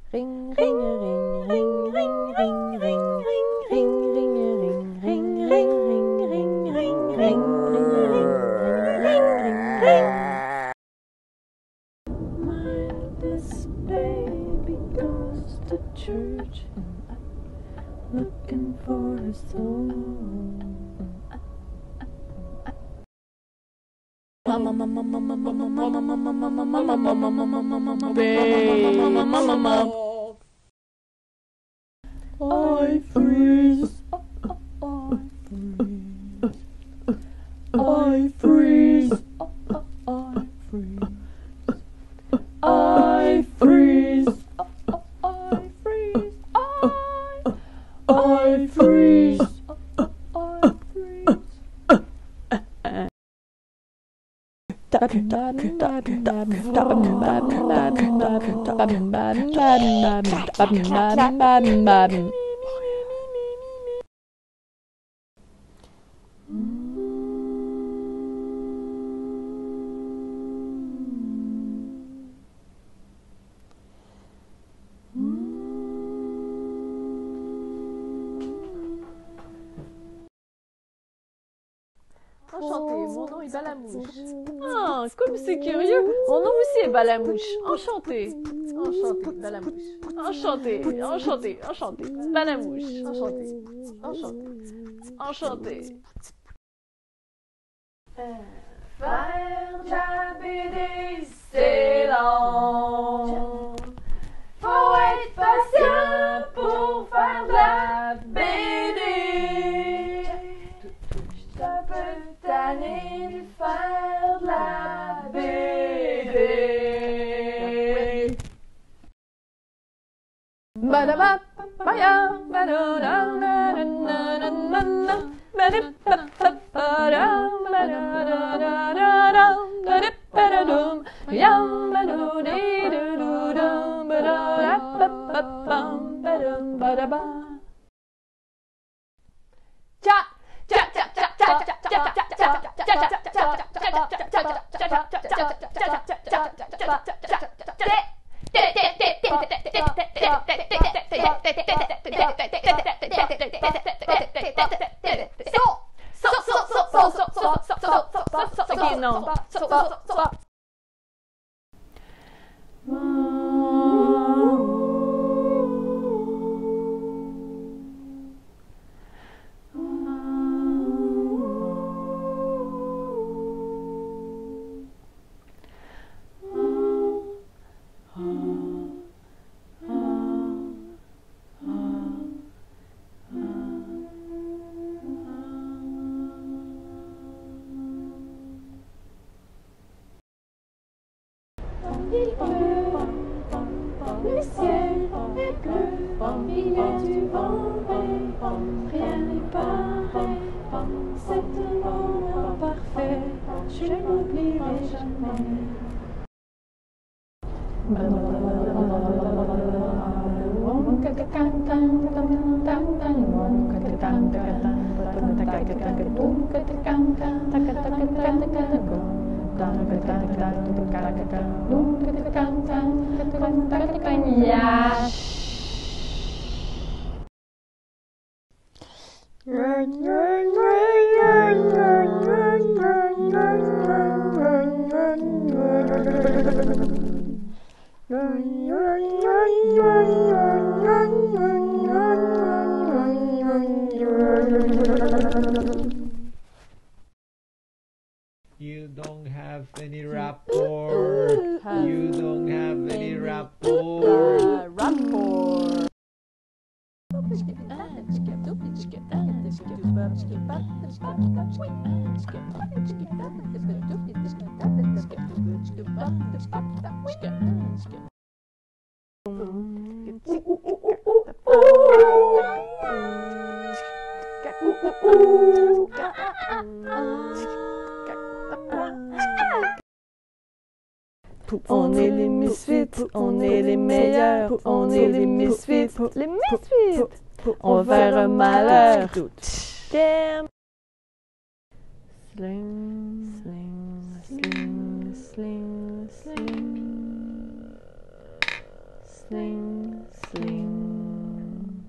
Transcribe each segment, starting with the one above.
Ring, ring, ring, ring, ring, ring, ring, ring, ring, ring, ring, ring, ring, ring, ring, ring, ring. Mindless baby goes to church, looking for his soul. Mama, mama, mama, mama, mama, mama, mama, mama, mama, mama, mama, mama, mama. I freeze. I freeze. I freeze. I freeze. I freeze. Enchanté, mon nom est Balamouche. Ah, comme c'est curieux. Mon nom aussi est Balamouche. Enchanté. Enchanté, Balamouche. Enchanté, enchanté, enchanté. Balamouche. Enchanté. Enchanté. Enchanté. Faire de la BD, c'est lent. Faut être patient pour faire de la BD. J'suis un peu tannée de faire de la BD. Badaba, baya, badada, nananana, badipapapara, badadadadada, badippadadum, yam, badudidududum, badadapapapam, badum, badaba. Cha, cha, cha, cha, cha, cha, cha, cha, Le ciel est bleu, il y a du vent, rien n'est pareil. C'est un moment parfait, je n'oublierai jamais. You don't have any rapport. You don't have any rapport. Rapport. On est les misfits, on est les meilleurs, on est les misfits, les misfits. On va faire un malheur. Damn. Sling, sling, sling, sling, sling. Sling, sling.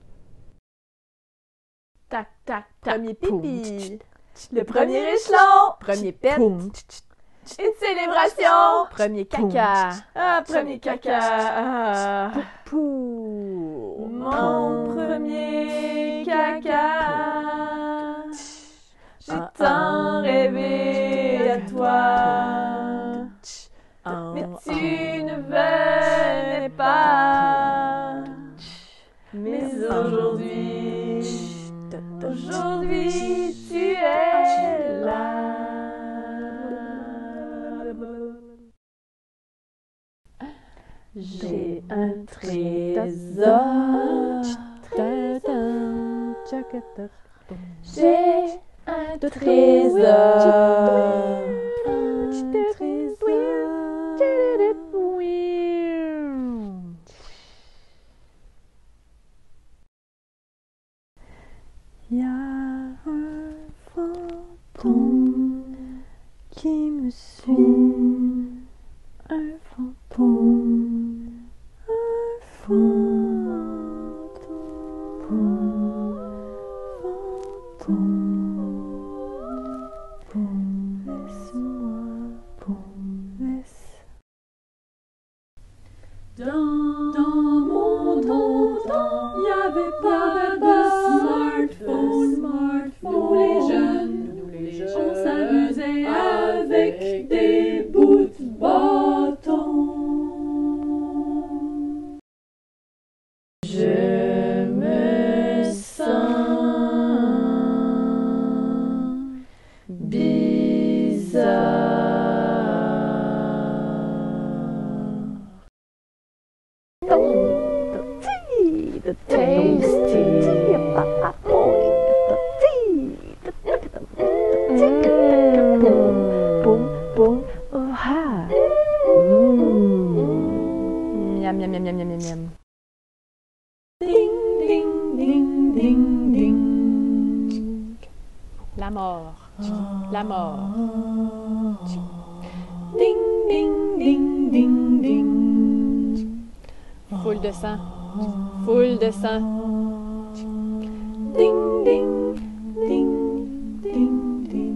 Tac, tac, tac. Premier pipi. Le premier échelon. Premier pet. Une célébration. Premier caca. Ah, premier caca. Ah. Pour Mon premier caca. J'ai tant rêvé à toi. Mais tu ne venais pas. Mais aujourd'hui, tu es là. J'ai un trésor. J'ai un trésor. Il y a un fantôme qui me suit. Un fantôme. Un fantôme. Fantôme. Laisse-moi. Laisse. Dans mon temps, il n'y avait pas de smartphone. Nous les jeunes, on s'amusait avec des bouts de bâton. Je me sens bizarre. The tasty. Boom, boom, oh ha. Miam, miam, miam, miam, miam, miam. Ding, ding, ding, ding, ding. La mort. La mort. Ding, ding, ding, ding, ding. Foule de sang. Foule de sang. Ding, ding, ding, ding, ding.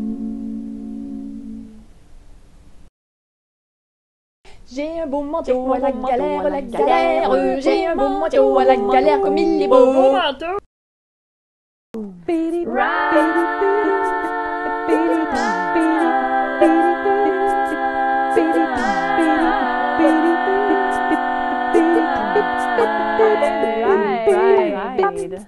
J'ai un beau manteau à la galère, la galère. J'ai un beau manteau à la galère comme il est beau. Ride.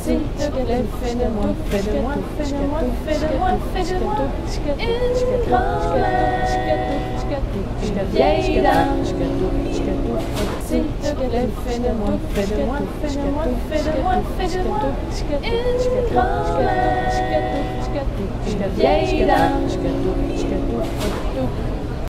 s'il te plaît, fais de moi, fais de moi, fais de moi, fais de moi, fais de moi une grand-mère, une vieille dame. S'il te plaît, fais de moi, fais de moi, fais de moi, fais de moi, fais de moi une grand-mère, une vieille dame.